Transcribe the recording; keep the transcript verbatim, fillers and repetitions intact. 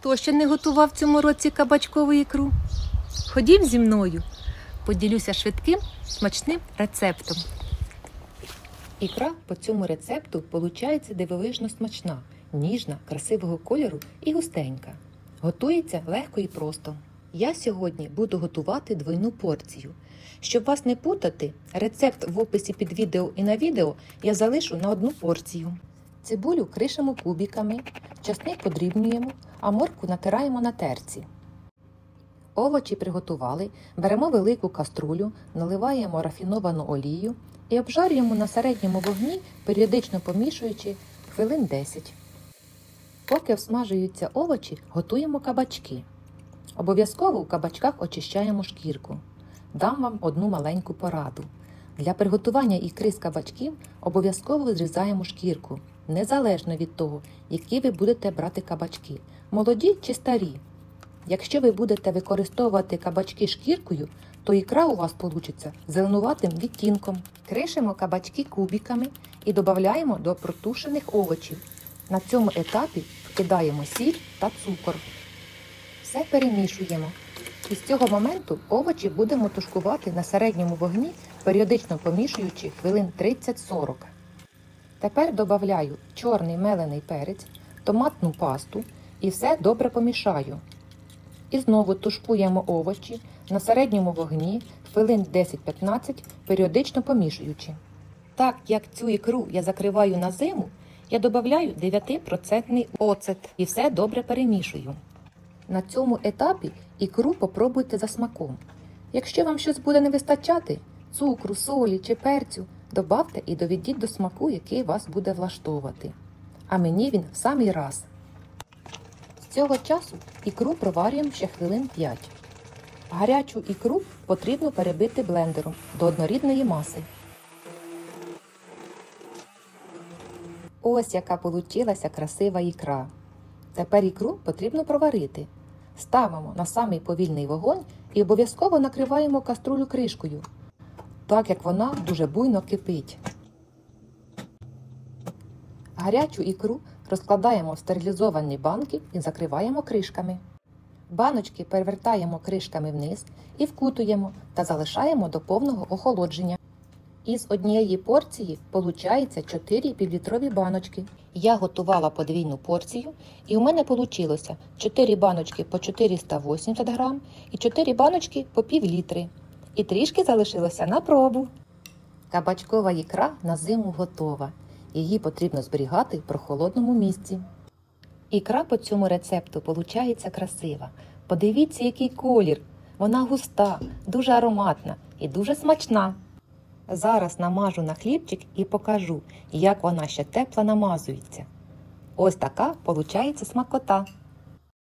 Хто ще не готував в цьому році кабачкову ікру? Ходім зі мною, поділюся швидким, смачним рецептом. Ікра по цьому рецепту виходить дивовижно смачна, ніжна, красивого кольору і густенька. Готується легко і просто. Я сьогодні буду готувати двойну порцію. Щоб вас не путати, рецепт в описі під відео і на відео я залишу на одну порцію. Цибулю кришимо кубиками, часник подрібнюємо, а моркву натираємо на терці. Овочі приготували, беремо велику каструлю, наливаємо рафіновану олію і обжарюємо на середньому вогні, періодично помішуючи хвилин десять. Поки всмажуються овочі, готуємо кабачки. Обов'язково у кабачках очищаємо шкірку. Дам вам одну маленьку пораду. Для приготування ікри з кабачків обов'язково зрізаємо шкірку, незалежно від того, які ви будете брати кабачки – молоді чи старі. Якщо ви будете використовувати кабачки шкіркою, то ікра у вас вийде зеленуватим відтінком. Кришимо кабачки кубиками і додаємо до протушених овочів. На цьому етапі вкидаємо сіль та цукор. Все перемішуємо. І з цього моменту овочі будемо тушкувати на середньому вогні, періодично помішуючи хвилин тридцять-сорок. Тепер додаю чорний мелений перець, томатну пасту і все добре помішаю. І знову тушкуємо овочі на середньому вогні хвилин десять-п'ятнадцять, періодично помішуючи. Так як цю ікру я закриваю на зиму, я додаю дев'ять відсотків оцет і все добре перемішую. На цьому етапі ікру попробуйте за смаком. Якщо вам щось буде не вистачати – цукру, солі чи перцю – добавте і доведіть до смаку, який вас буде влаштовувати. А мені він в самий раз. З цього часу ікру проварюємо ще хвилин п'ять. Гарячу ікру потрібно перебити блендером до однорідної маси. Ось яка получилася красива ікра. Тепер ікру потрібно проварити. Ставимо на самий повільний вогонь і обов'язково накриваємо каструлю кришкою, так як вона дуже буйно кипить. Гарячу ікру розкладаємо в стерилізовані банки і закриваємо кришками. Баночки перевертаємо кришками вниз і вкутуємо та залишаємо до повного охолодження. Із однієї порції виходить чотири півлітрові баночки. Я готувала подвійну порцію і у мене вийшло чотири баночки по чотириста вісімдесят грам і чотири баночки по пів літри. І трішки залишилося на пробу. Кабачкова ікра на зиму готова. Її потрібно зберігати в прохолодному місці. Ікра по цьому рецепту виходить красива. Подивіться, який колір. Вона густа, дуже ароматна і дуже смачна. Зараз намажу на хлібчик і покажу, як вона ще тепла намазується. Ось така виходить смакота.